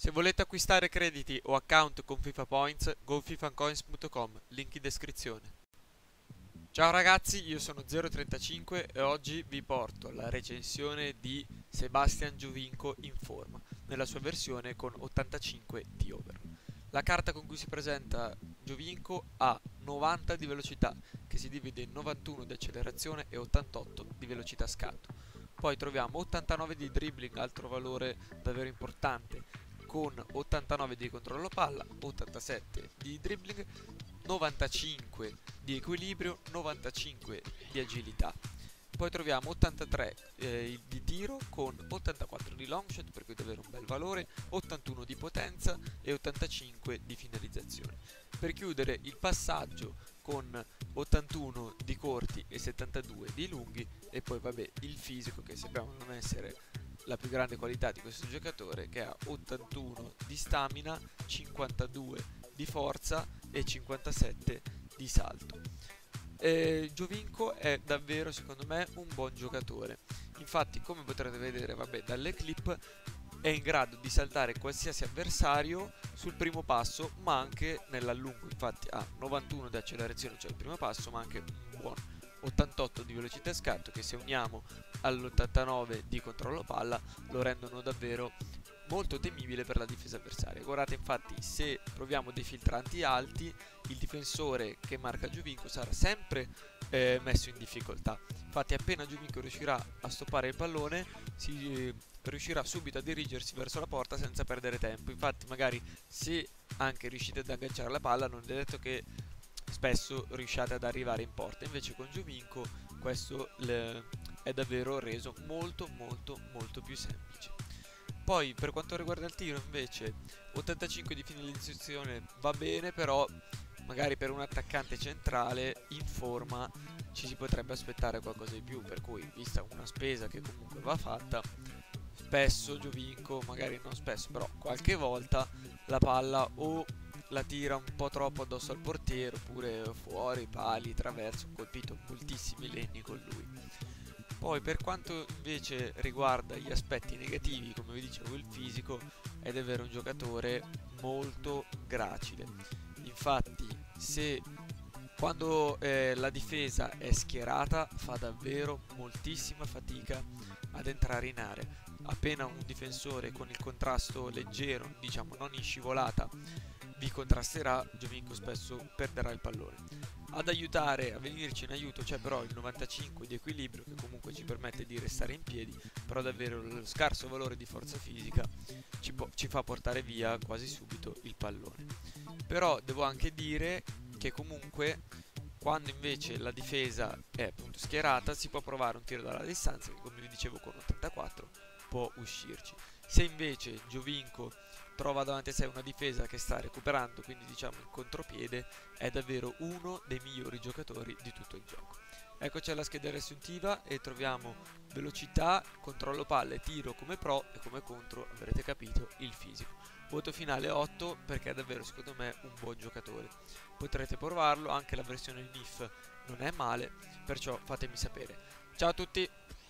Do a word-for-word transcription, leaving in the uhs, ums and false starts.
Se volete acquistare crediti o account con FIFA Points, go fifancoins punto com, link in descrizione. Ciao ragazzi, io sono zero trentacinque e oggi vi porto la recensione di Sebastian Giovinco in forma, nella sua versione con ottantacinque di overall. La carta con cui si presenta Giovinco ha novanta di velocità, che si divide in novantuno di accelerazione e ottantotto di velocità scatto. Poi troviamo ottantanove di dribbling, altro valore davvero importante, con ottantanove di controllo palla, ottantasette di dribbling, novantacinque di equilibrio, novantacinque di agilità. Poi troviamo ottantatré eh, di tiro con ottantaquattro di long shot, per cui davvero un bel valore, ottantuno di potenza e ottantacinque di finalizzazione. Per chiudere il passaggio con ottantuno di corti e settantadue di lunghi, e poi vabbè il fisico, che sappiamo non essere la più grande qualità di questo giocatore, che ha ottantuno di stamina, cinquantadue di forza e cinquantasette di salto. Eh, Giovinco è davvero secondo me un buon giocatore, infatti come potrete vedere vabbè, dalle clip è in grado di saltare qualsiasi avversario sul primo passo ma anche nell'allungo. Infatti ha novantuno di accelerazione, cioè il primo passo, ma anche un buon ottantotto di velocità scatto, che se uniamo all'ottantanove di controllo palla lo rendono davvero molto temibile per la difesa avversaria. Guardate, infatti, se proviamo dei filtranti alti, il difensore che marca Giovinco sarà sempre eh, messo in difficoltà. Infatti appena Giovinco riuscirà a stoppare il pallone si eh, riuscirà subito a dirigersi verso la porta senza perdere tempo. Infatti magari se anche riuscite ad agganciare la palla non è detto che spesso riusciate ad arrivare in porta, invece con Giovinco questo è davvero reso molto molto molto più semplice. Poi per quanto riguarda il tiro invece ottantacinque di finalizzazione va bene, però magari per un attaccante centrale in forma ci si potrebbe aspettare qualcosa di più, per cui vista una spesa che comunque va fatta, spesso Giovinco, magari non spesso però qualche volta, la palla o la tira un po' troppo addosso al portiere oppure fuori, pali, traverso, ho colpito moltissimi legni con lui. Poi per quanto invece riguarda gli aspetti negativi, come vi dicevo, il fisico è davvero un giocatore molto gracile. Infatti se quando eh, la difesa è schierata fa davvero moltissima fatica ad entrare in area. Appena un difensore con il contrasto leggero, diciamo non in scivolata, vi contrasterà, Giovinco spesso perderà il pallone. Ad aiutare, a venirci in aiuto c'è però il novantacinque di equilibrio, che comunque ci permette di restare in piedi, però davvero lo scarso valore di forza fisica ci, ci fa portare via quasi subito il pallone. Però devo anche dire che comunque quando invece la difesa è appunto schierata si può provare un tiro dalla distanza, che come vi dicevo con ottantaquattro può uscirci. Se invece Giovinco trova davanti a sé una difesa che sta recuperando, quindi diciamo in contropiede, è davvero uno dei migliori giocatori di tutto il gioco. Eccoci alla scheda riassuntiva e troviamo velocità, controllo palle, tiro come pro e come contro, avrete capito, il fisico. Voto finale otto, perché è davvero secondo me un buon giocatore. Potrete provarlo, anche la versione N I F non è male, perciò fatemi sapere. Ciao a tutti!